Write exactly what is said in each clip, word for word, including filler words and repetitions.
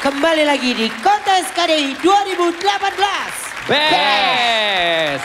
Kembali lagi di kontes K D I dua ribu delapan belas. Best.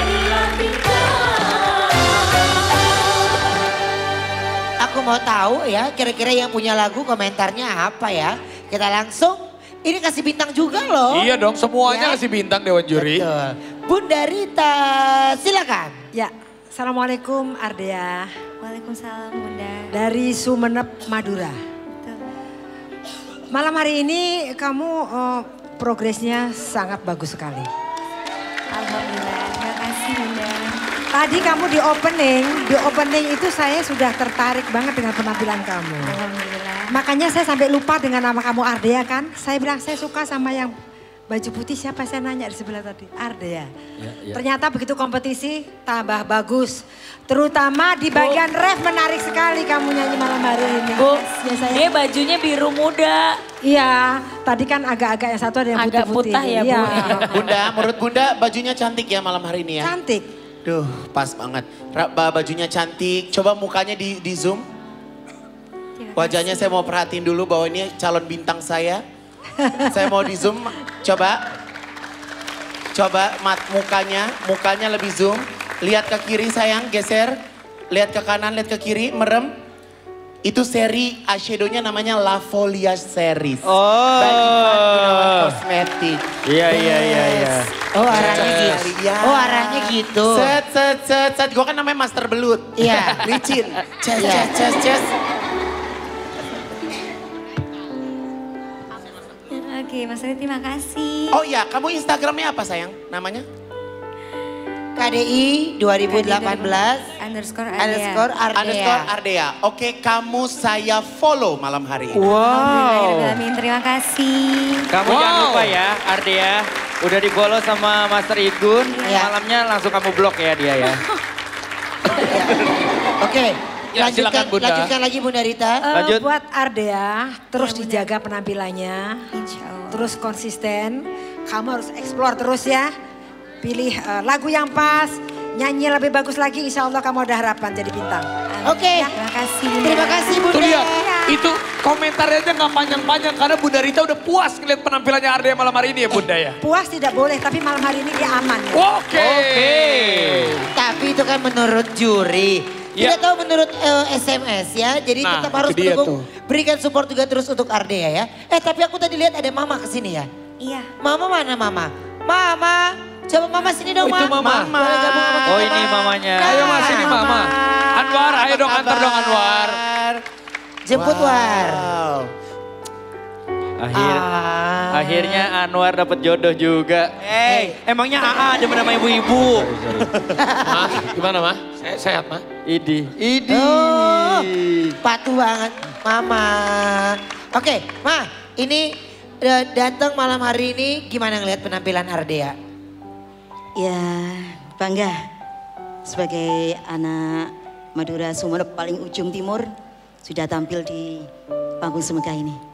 Aku mau tahu ya kira-kira yang punya lagu komentarnya apa ya. Kita langsung, ini kasih bintang juga loh. Iya dong, semuanya Ya. kasih bintang Dewan Juri. Betul. Bunda Rita, silakan. Ya, Assalamualaikum Ardea. Waalaikumsalam Bunda. Dari Sumeneb, Madura. Betul. Malam hari ini kamu uh, progresnya sangat bagus sekali. Alhamdulillah, terima kasih Bunda. Tadi kamu di opening, di opening itu saya sudah tertarik banget dengan penampilan kamu. Alhamdulillah. Makanya saya sampai lupa dengan nama kamu Ardea kan. Saya bilang saya suka sama yang baju putih, siapa saya nanya di sebelah tadi? Ardea. Ya, ya. Ternyata begitu kompetisi tambah bagus. Terutama di bagian ref menarik sekali kamu nyanyi malam hari ini. Bu, Biasanya. dia bajunya biru muda. Iya, tadi kan agak-agak yang satu ada yang Agak putih-putih. putih ya, Bu. Iya. Bunda, menurut Bunda bajunya cantik ya malam hari ini ya? Cantik. Duh, pas banget. Ra- ba- Bajunya cantik, coba mukanya di, di zoom. Terima Wajahnya kasih. saya mau perhatiin dulu bahwa ini calon bintang saya. Saya mau di zoom, coba. Coba mat mukanya, mukanya lebih zoom. Lihat ke kiri sayang, geser. Lihat ke kanan, lihat ke kiri, merem. Itu seri eyeshadow-nya namanya La Folia Series. Oh. By Ivan Gunawan Kosmetik. Iya, iya, iya, iya. Oh arahnya gitu. Iya. Oh arahnya gitu. Set, set, set, set. Gue kan namanya master belut. Iya. Licin. Ces, Iya. ces, ces, ces. Oke, Mas Ri terima kasih. Oh iya, kamu Instagramnya apa sayang? Namanya? K D I dua ribu delapan belas Underscore Ardea. underscore Ardea. Underscore Ardea. Oke, kamu saya follow malam hari ini. Wow. Alhamdulillahirrahmanirrahim, terima kasih. Kamu Wow. jangan lupa ya, Ardea. Udah di follow sama Master Igun. Iya. Malamnya langsung kamu blok ya dia ya. Oke, Ya, lanjutkan, silakan, Bunda. lanjutkan lagi Bunda Rita. Eh, Lanjut. buat Ardea, terus Ya, Bunda. dijaga penampilannya. Insya Allah. Terus konsisten. Kamu harus explore terus ya. Pilih eh, lagu yang pas. Nyanyi lebih bagus lagi, insya Allah kamu ada harapan jadi bintang. Oke, Terima kasih Bunda. terima kasih Bunda. Tuh lihat, itu komentarnya aja nggak panjang-panjang karena Bunda Rita udah puas ngeliat penampilannya Ardea malam hari ini ya Bunda ya. Puas tidak boleh, tapi malam hari ini dia aman. Ya. Oke. Oke. Tapi itu kan menurut juri. Ya. Tidak tahu menurut eh, S M S ya. Jadi Nah, tetap harus itu dia mendukung. tuh. Berikan support juga terus untuk Ardea ya. Eh tapi aku tadi lihat ada Mama kesini ya. Iya. Mama mana Mama? Mama. Coba Mama sini dong Oh, itu Mama. Boleh gabung sama kita, Oh, ini Ma? mamanya. Ayo Mas, ini Mama. Anwar, ayo dong antar dong Anwar. Jemput War. Wow. Akhir, Ah. akhirnya Anwar dapat jodoh juga. Eh, emangnya A A ada nama ibu-ibu? Ma, gimana Ma? Se- Sehat Ma? Idi. Idi. Oh, patuh banget Mama. Oke, Ma, ini eh, datang malam hari ini gimana ngelihat penampilan Ardea? Ya bangga sebagai anak Madura Sumeneb paling ujung timur sudah tampil di panggung Semega ini.